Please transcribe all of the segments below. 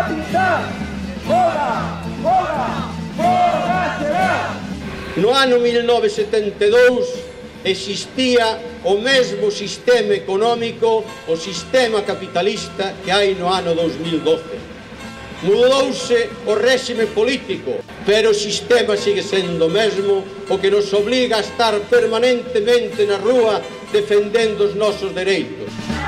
capitán! Folga! Folga! Folga será! No ano 1972 existía o mesmo sistema económico, o sistema capitalista que hai no ano 2012. Mudouse o réxime político, pero o sistema sigue sendo o mesmo, o que nos obliga a estar permanentemente na rúa defendendo os nosos dereitos.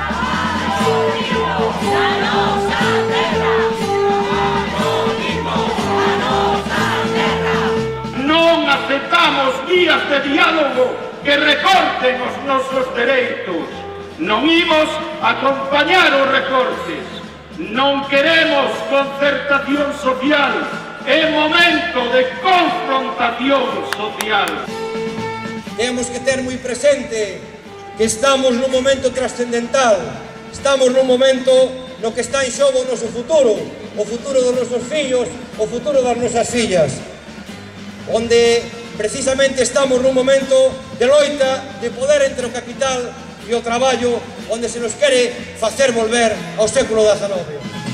Non aceptamos vías de diálogo que recorten os nosos dereitos. Non imos acompañar os recortes. Non queremos concertación social, é momento de confrontación social. Temos que ter moi presente que estamos nun momento trascendental, estamos nun momento no que está en xogo o noso futuro, o futuro dos nosos fillos, o futuro das nosas fillas, onde precisamente estamos nun momento de loita, de poder entre o capital e o traballo, onde se nos quere facer volver ao século XIX.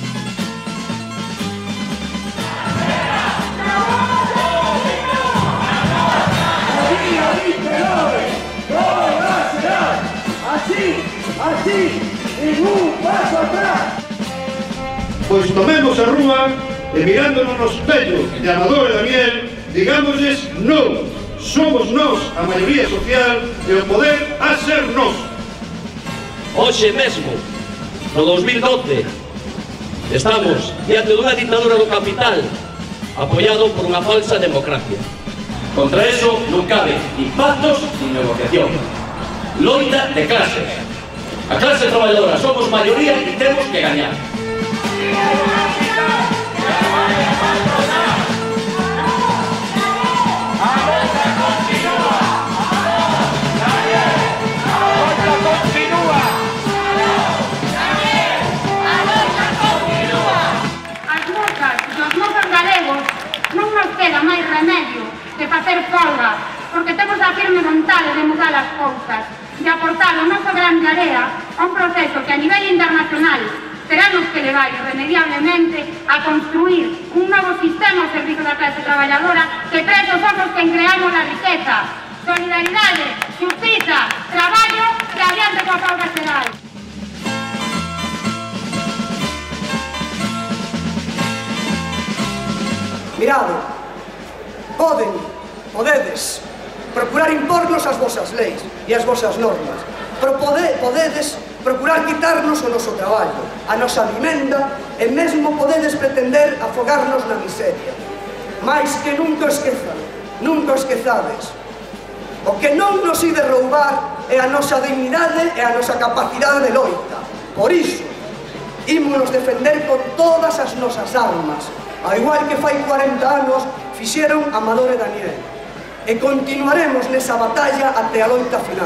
Así, ningún paso atrás. Pois tomemos a rúa e mirándonos no espello de Amador e Daniel, digámosles non, somos nós a maioría social e o poder a ser nós. Hoxe mesmo, no 2012, estamos diante dunha ditadura do capital apoiado por unha falsa democracia. Contra eso non cabe ni pactos ni negociación. Loita de clases. A clase traballadora somos maioría e temos que gañar. Non nos queda máis remedio que facer folga, porque temos a firme vontade de mudar as cousas e aportar o noso grande area a un proceso que a nivel internacional teremos que levar irremediablemente a construir un novo sistema ao servizo da clase traballadora que presos somos quen creamos a riqueza. Solidaridade, justiza, traballo e adiante coa folga xeral. Mirade, podedes procurar impornos as vosas leis e as vosas normas, pero podedes procurar quitarnos o noso traballo, a nosa vivenda e mesmo podedes pretender afogarnos na miseria. Mais que nunca esquezades. O que non nos ide roubar é a nosa dignidade e a nosa capacidade de loita. Por iso, ímonos defender con todas as nosas armas, ao igual que fai 40 anos fixeron Amador e Daniel. E continuaremos nesa batalla até a loita final.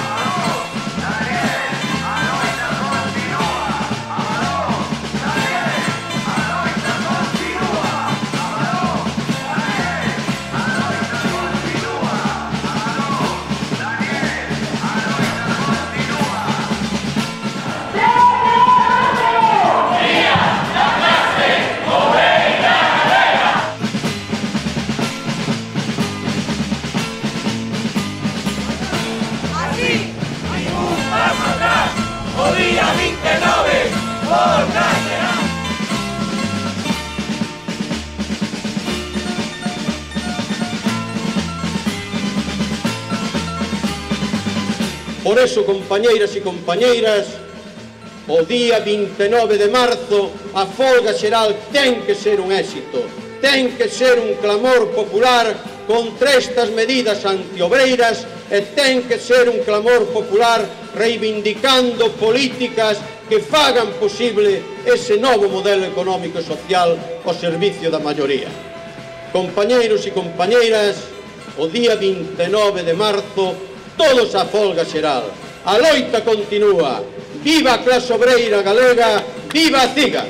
Por eso, compañeiras e compañeiras, o día 29 de marzo a folga xeral ten que ser un éxito, ten que ser un clamor popular contra estas medidas antiobreiras e ten que ser un clamor popular reivindicando políticas que fagan posible ese novo modelo económico e social ao servicio da maioría. Compañeiros e compañeiras, o día 29 de marzo, todos a folga xeral. A loita continúa. Viva a clase obreira galega, viva a CIGA!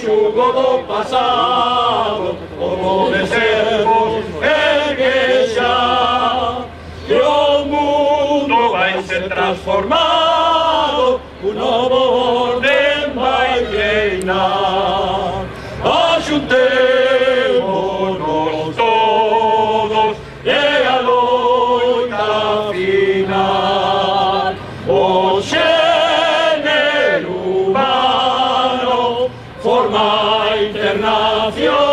xugo do pasado, como de servos ergue xa, e o mundo vai ser transformado, un novo orden vai reinar. Axuntémonos todos e a loita final. O xénero humano forma internacional.